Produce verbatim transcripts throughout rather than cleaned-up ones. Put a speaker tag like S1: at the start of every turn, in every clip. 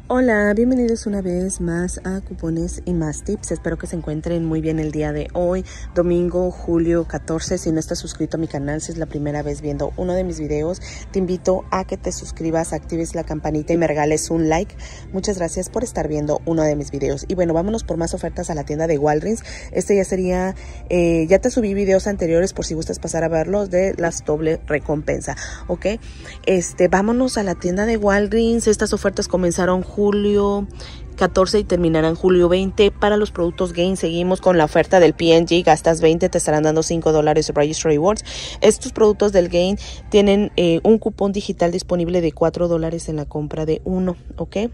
S1: Hola, bienvenidos una vez más a Cupones y Más Tips. Espero que se encuentren muy bien el día de hoy, domingo, julio catorce. Si no estás suscrito a mi canal, si es la primera vez viendo uno de mis videos, te invito a que te suscribas, actives la campanita y me regales un like. Muchas gracias por estar viendo uno de mis videos. Y bueno, vámonos por más ofertas a la tienda de Walgreens. Este ya sería, eh, ya te subí videos anteriores por si gustas pasar a verlos de las doble recompensa, ¿ok? Este, vámonos a la tienda de Walgreens. Estas ofertas comenzaron julio catorce y terminarán julio veinte. Para los productos Gain seguimos con la oferta del P and G. Gastas veinte, te estarán dando cinco dólares de Registry Rewards. Estos productos del Gain tienen eh, un cupón digital disponible de cuatro dólares en la compra de uno, ¿ok?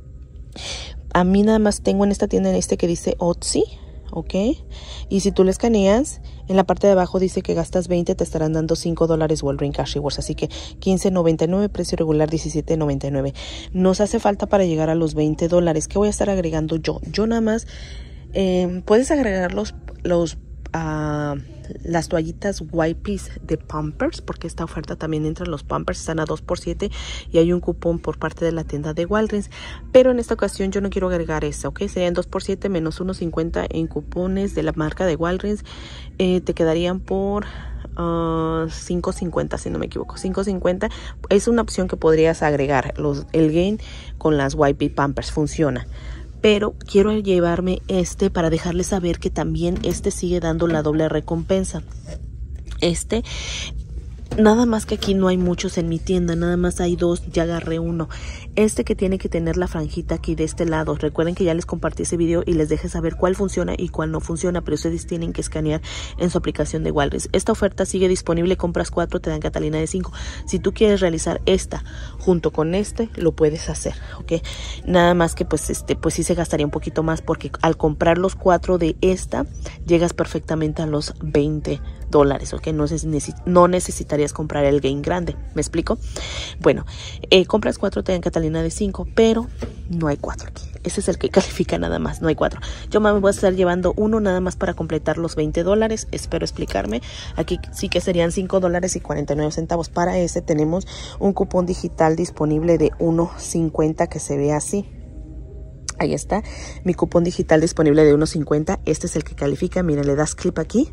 S1: A mí nada más tengo en esta tienda en este que dice Otzi, ¿ok? Y si tú le escaneas, en la parte de abajo dice que gastas veinte, te estarán dando cinco dólares Walgreens Cash Rewards. Así que quince noventa y nueve, precio regular diecisiete noventa y nueve. Nos hace falta para llegar a los veinte dólares. ¿Qué voy a estar agregando yo? Yo nada más, eh, puedes agregar los, los uh, las toallitas wipes de Pampers, porque esta oferta también entra en los Pampers, están a dos por siete y hay un cupón por parte de la tienda de Walgreens, pero en esta ocasión yo no quiero agregar esa, ok, serían dos por siete menos uno cincuenta en cupones de la marca de Walgreens, eh, te quedarían por uh, cinco cincuenta si no me equivoco, cinco cincuenta, es una opción que podrías agregar, los, el Gain con las wipes Pampers funciona. Pero quiero llevarme este para dejarles saber que también este sigue dando la doble recompensa. Este, nada más que aquí no hay muchos en mi tienda, nada más hay dos, ya agarré uno. Este que tiene que tener la franjita aquí de este lado. Recuerden que ya les compartí ese video y les dejé saber cuál funciona y cuál no funciona, pero ustedes tienen que escanear en su aplicación de Walgreens. Esta oferta sigue disponible, compras cuatro, te dan Catalina de cinco. Si tú quieres realizar esta junto con este, lo puedes hacer, ¿ok? Nada más que pues este, pues sí se gastaría un poquito más porque al comprar los cuatro de esta, llegas perfectamente a los veinte dólares, ¿ok? No, neces no necesitarías comprar el Gain grande, ¿me explico? Bueno, eh, compras cuatro, te dan Catalina de cinco, pero no hay cuatro aquí. Ese es el que califica nada más, no hay cuatro. Yo me voy a estar llevando uno nada más para completar los veinte dólares. Espero explicarme. Aquí sí que serían cinco dólares y cuarenta y nueve centavos. Para ese tenemos un cupón digital disponible de uno cincuenta que se ve así. Ahí está, mi cupón digital disponible de uno cincuenta. Este es el que califica. Mira, le das clip aquí.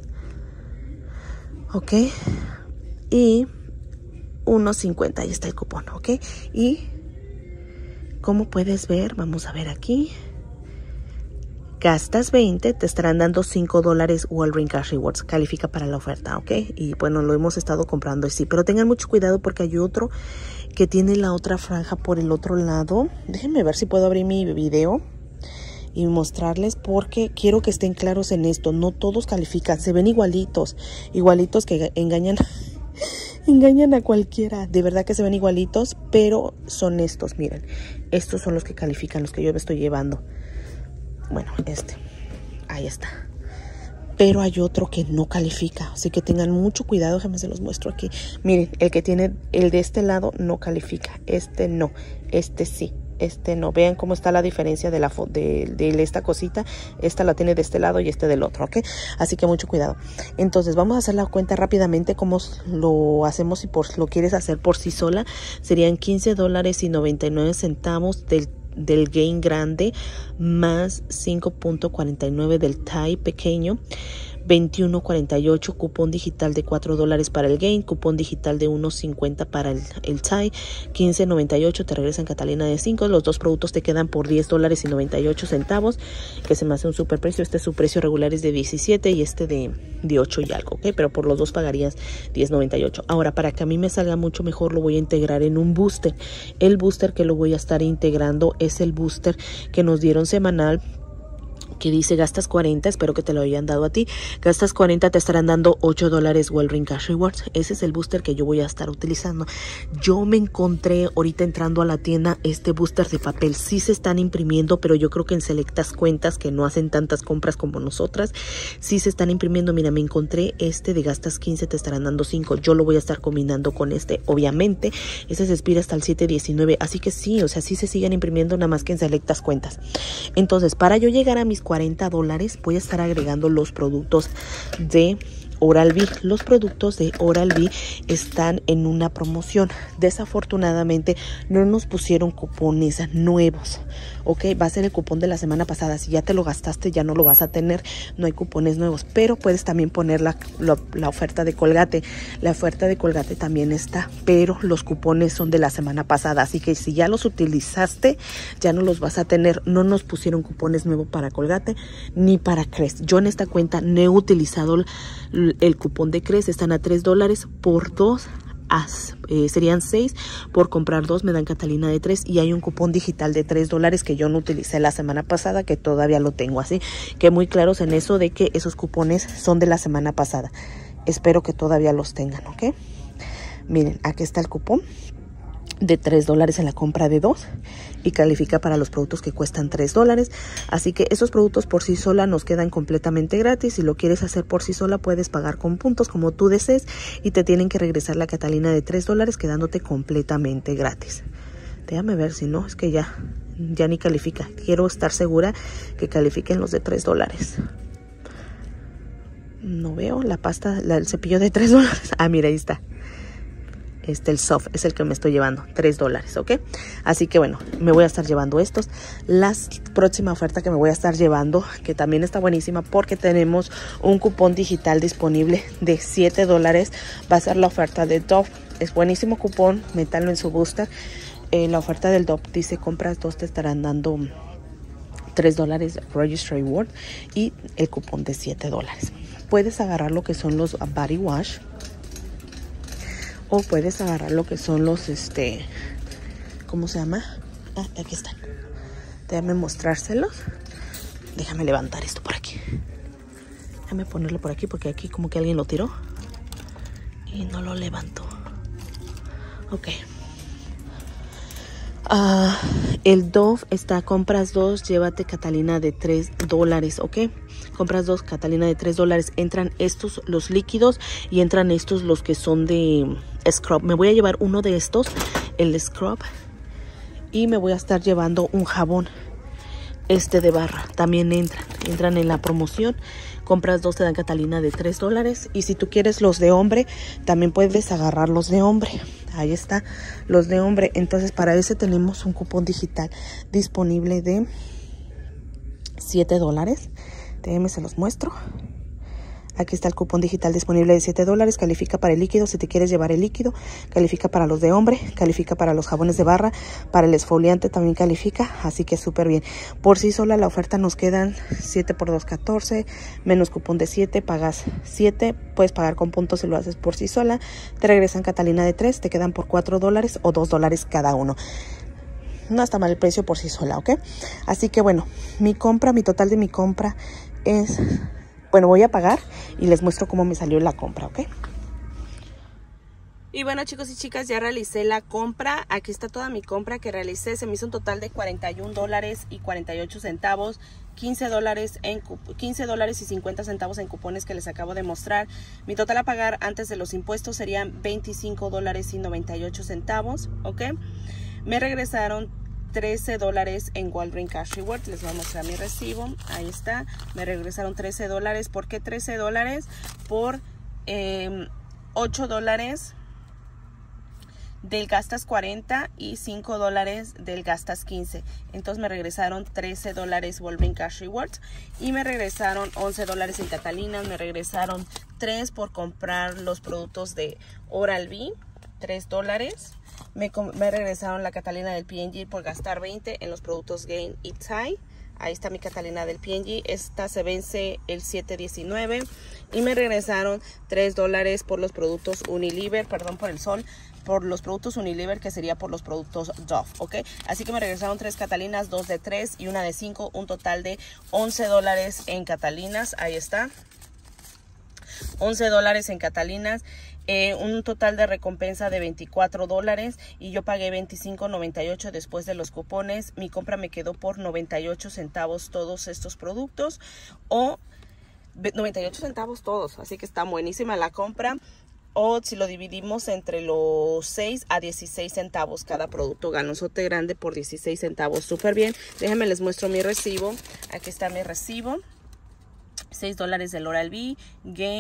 S1: Ok. Y uno cincuenta, ahí está el cupón, ok. Y como puedes ver, vamos a ver aquí. Gastas veinte, te estarán dando cinco dólares Walgreens Cash Rewards. Califica para la oferta, ¿ok? Y bueno, lo hemos estado comprando, sí. Pero tengan mucho cuidado porque hay otro que tiene la otra franja por el otro lado. Déjenme ver si puedo abrir mi video y mostrarles porque quiero que estén claros en esto. No todos califican, se ven igualitos. Igualitos que engañan... engañan a cualquiera, de verdad que se ven igualitos, pero son estos, miren, estos son los que califican, los que yo me estoy llevando. Bueno, este, ahí está. Pero hay otro que no califica, así que tengan mucho cuidado, déjenme se los muestro aquí. Miren, el que tiene, el de este lado no califica, este no, este sí. Este no, vean cómo está la diferencia de la de, de esta cosita. Esta la tiene de este lado y este del otro, ¿ok? Así que mucho cuidado. Entonces vamos a hacer la cuenta rápidamente como lo hacemos si por, lo quieres hacer por sí sola. Serían quince dólares y noventa y nueve centavos del del Gain grande más cinco punto cuarenta y nueve del Thai pequeño, veintiuno cuarenta y ocho, cupón digital de cuatro dólares para el Gain, cupón digital de uno cincuenta para el, el Thai, quince noventa y ocho, te regresan Catalina de cinco, los dos productos te quedan por diez dólares y noventa y ocho centavos, que se me hace un super precio. Este su precio regular es de diecisiete y este de, de ocho y algo, ¿ok? Pero por los dos pagarías diez noventa y ocho. Ahora, para que a mí me salga mucho mejor, lo voy a integrar en un booster. El booster que lo voy a estar integrando es el booster que nos dieron semanal, que dice gastas cuarenta, espero que te lo hayan dado a ti, gastas cuarenta, te estarán dando ocho dólares Walgreens Cash Rewards. Ese es el booster que yo voy a estar utilizando. Yo me encontré ahorita entrando a la tienda este booster de papel, sí se están imprimiendo, pero yo creo que en selectas cuentas que no hacen tantas compras como nosotras, sí se están imprimiendo. Mira, me encontré este de gastas quince, te estarán dando cinco, yo lo voy a estar combinando con este, obviamente, ese se expira hasta el siete diecinueve, así que sí, o sea, sí se siguen imprimiendo, nada más que en selectas cuentas. Entonces, para yo llegar a mis cuarenta dólares, voy a estar agregando los productos de Oral-B. Los productos de Oral-B están en una promoción. Desafortunadamente no nos pusieron cupones nuevos. Ok, va a ser el cupón de la semana pasada. Si ya te lo gastaste, ya no lo vas a tener. No hay cupones nuevos, pero puedes también poner la, la, la oferta de Colgate. La oferta de Colgate también está, pero los cupones son de la semana pasada. Así que si ya los utilizaste, ya no los vas a tener. No nos pusieron cupones nuevos para Colgate ni para Crest. Yo en esta cuenta no he utilizado el, el cupón de Crest. Están a tres dólares por dos. As, eh, serían seis por comprar dos, me dan Catalina de tres, y hay un cupón digital de tres dólares que yo no utilicé la semana pasada, que todavía lo tengo, así que muy claros en eso de que esos cupones son de la semana pasada. Espero que todavía los tengan, ok. Miren, aquí está el cupón de tres dólares en la compra de dos y califica para los productos que cuestan tres dólares. Así que esos productos por sí sola nos quedan completamente gratis. Si lo quieres hacer por sí sola, puedes pagar con puntos como tú desees y te tienen que regresar la Catalina de tres dólares, quedándote completamente gratis. Déjame ver, si no, es que ya, ya ni califica. Quiero estar segura que califiquen los de tres dólares. No veo la pasta, la, el cepillo de tres dólares. Ah, mira, ahí está. Este, el soft es el que me estoy llevando, tres dólares, ¿ok? Así que bueno, me voy a estar llevando estos. La próxima oferta que me voy a estar llevando, que también está buenísima porque tenemos un cupón digital disponible de siete dólares, va a ser la oferta de Dove. Es buenísimo cupón, métanlo en su booster. Eh, la oferta del Dove dice: compras dos, te estarán dando tres dólares Registry Reward y el cupón de siete dólares. Puedes agarrar lo que son los Body Wash, o puedes agarrar lo que son los, este, ¿cómo se llama? Ah, aquí están. Déjame mostrárselos. Déjame levantar esto por aquí. Déjame ponerlo por aquí porque aquí como que alguien lo tiró y no lo levantó. Ok. Uh, el Dove está, compras dos, llévate Catalina de tres dólares, ¿ok? Compras dos, Catalina de tres dólares. Entran estos, los líquidos, y entran estos, los que son de scrub. Me voy a llevar uno de estos, el scrub, y me voy a estar llevando un jabón, este de barra. También entran, entran en la promoción. Compras dos, te dan Catalina de tres dólares. Y si tú quieres los de hombre, también puedes agarrar los de hombre. Ahí está, los de hombre. Entonces para ese tenemos un cupón digital disponible de siete dólares. Déjenme, se los muestro. Aquí está el cupón digital disponible de siete dólares. Califica para el líquido, si te quieres llevar el líquido. Califica para los de hombre. Califica para los jabones de barra. Para el esfoliante también califica. Así que súper bien. Por sí sola la oferta nos quedan siete por dos, catorce. Menos cupón de siete, pagas siete. Puedes pagar con puntos si lo haces por sí sola. Te regresan Catalina de tres. Te quedan por cuatro dólares o dos dólares cada uno. No está mal el precio por sí sola, ¿ok? Así que bueno, mi compra, mi total de mi compra es... Bueno, voy a pagar y les muestro cómo me salió la compra, ¿ok? Y bueno, chicos y chicas, ya realicé la compra. Aquí está toda mi compra que realicé. Se me hizo un total de cuarenta y un dólares y cuarenta y ocho centavos. quince dólares en quince dólares y cincuenta centavos en cupones que les acabo de mostrar. Mi total a pagar antes de los impuestos serían veinticinco dólares y noventa y ocho centavos, ¿ok? Me regresaron trece dólares en Walgreens Cash Reward. Les voy a mostrar mi recibo. Ahí está. Me regresaron trece dólares. ¿Por qué trece dólares? Por eh, ocho dólares del gastas cuarenta y cinco dólares del gastas quince. Entonces me regresaron trece dólares Walgreens Cash Rewards. Y me regresaron once dólares en Catalinas. Me regresaron tres por comprar los productos de Oral-B. tres dólares. Me, me regresaron la Catalina del P and G por gastar veinte en los productos Gain y Tide. Ahí está mi Catalina del P and G. Esta se vence el siete diecinueve. Y me regresaron tres dólares por los productos Unilever, perdón por el sol, por los productos Unilever, que sería por los productos Dove, ¿ok? Así que me regresaron tres Catalinas, dos de tres y una de cinco. Un total de once dólares en Catalinas. Ahí está. once dólares en Catalinas. Eh, un total de recompensa de veinticuatro dólares y yo pagué veinticinco noventa y ocho después de los cupones. Mi compra me quedó por noventa y ocho centavos todos estos productos, o noventa y ocho centavos todos, así que está buenísima la compra. O si lo dividimos entre los seis a dieciséis centavos cada producto, ganosote grande por dieciséis centavos, súper bien. Déjenme les muestro mi recibo. Aquí está mi recibo. seis dólares del Oral-B, Gain,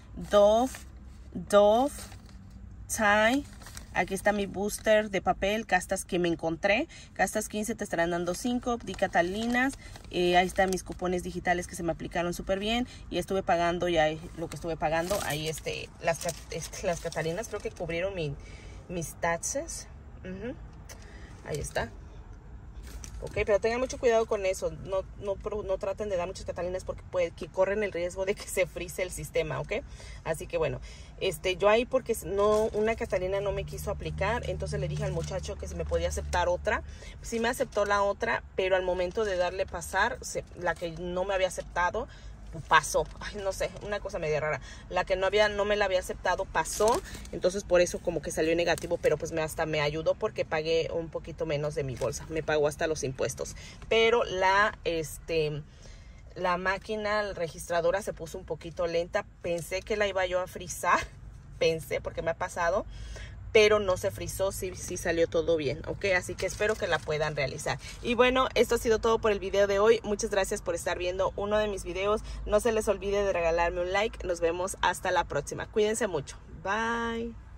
S1: Dove, Dove, Tie. Aquí está mi booster de papel, castas que me encontré. Castas quince te estarán dando cinco. Di Catalinas. Eh, ahí están mis cupones digitales que se me aplicaron súper bien. Y estuve pagando ya lo que estuve pagando. Ahí este, las, este, las Catalinas creo que cubrieron mi, mis taxes. Uh-huh. Ahí está. Ok, pero tengan mucho cuidado con eso. No, no, no traten de dar muchas Catalinas porque puede, que corren el riesgo de que se frise el sistema, ¿ok? Así que bueno, este, yo ahí porque no, una Catalina no me quiso aplicar, entonces le dije al muchacho que si me podía aceptar otra. Sí me aceptó la otra, pero al momento de darle pasar, se, la que no me había aceptado, pasó. Ay, no sé, una cosa media rara. La que no había, no me la había aceptado pasó, entonces por eso como que salió negativo, pero pues me, hasta me ayudó porque pagué un poquito menos de mi bolsa, me pagó hasta los impuestos. Pero la, este, la máquina registradora se puso un poquito lenta, pensé que la iba yo a frizar, pensé porque me ha pasado, pero no se frizó, sí, sí salió todo bien, ¿ok? Así que espero que la puedan realizar. Y bueno, esto ha sido todo por el video de hoy. Muchas gracias por estar viendo uno de mis videos. No se les olvide de regalarme un like. Nos vemos hasta la próxima. Cuídense mucho. Bye.